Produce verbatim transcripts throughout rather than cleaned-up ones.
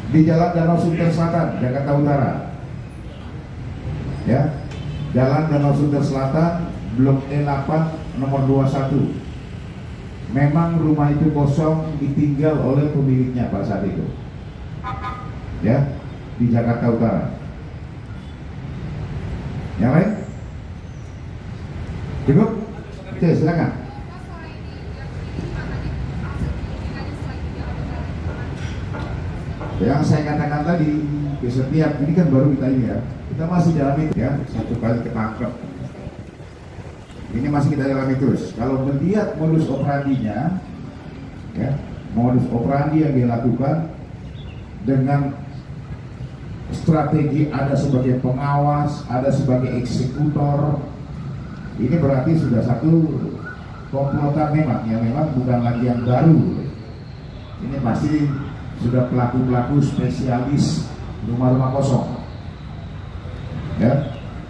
di Jalan Danau Sunter Selatan, Jakarta Utara. Ya, Jalan Danau Sunter Selatan, Blok E delapan, nomor dua puluh satu. Memang rumah itu kosong, ditinggal oleh pemiliknya pada saat itu. Ya, di Jakarta Utara. Yang lain? Cukup? Oke, silakan. Yang saya katakan tadi, setiap ini kan baru kita ini ya, kita masih dalam itu ya, satu kali ketangkep. Ini masih kita dalami terus. Kalau melihat modus operandinya, ya, modus operandi yang dilakukan dengan strategi ada sebagai pengawas, ada sebagai eksekutor, ini berarti sudah satu komplotan memang, yang memang bukan lagi yang baru. Ini pasti sudah pelaku-pelaku spesialis rumah-rumah kosong. Ya,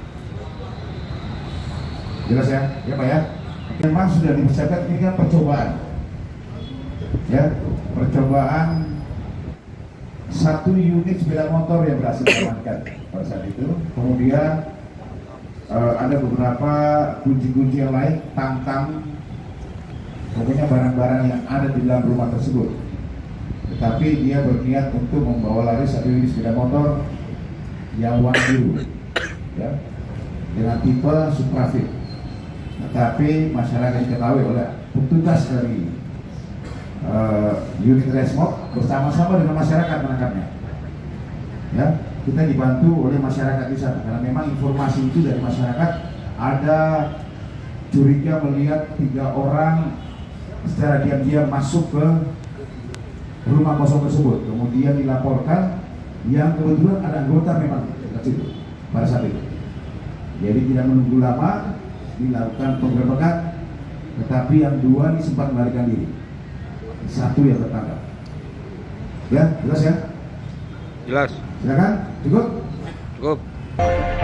jelas ya, ya Pak ya. Memang sudah dipersiapkan, ini kan percobaan. Ya, percobaan satu unit sepeda motor yang berhasil diamankan pada saat itu. Kemudian uh, ada beberapa kunci-kunci yang lain, tang-tang, pokoknya barang-barang yang ada di dalam rumah tersebut. Tetapi dia berniat untuk membawa lari satu unit sepeda motor yang warna biru, ya, dengan tipe Suprafit. Tetapi masyarakat diketahui oleh petugas dari uh, unit Resmob bersama-sama dengan masyarakat menangkapnya. Ya, kita dibantu oleh masyarakat di sana karena memang informasi itu dari masyarakat, ada curiga melihat tiga orang secara diam-diam masuk ke rumah kosong tersebut, kemudian dilaporkan, yang kebetulan ada anggota memang dekat situ pada saat itu. Jadi tidak menunggu lama dilakukan penggerebekan, tetapi yang dua ini sempat melarikan diri, satu yang tertangkap. Ya, jelas ya? Jelas. Silakan, cukup? Cukup.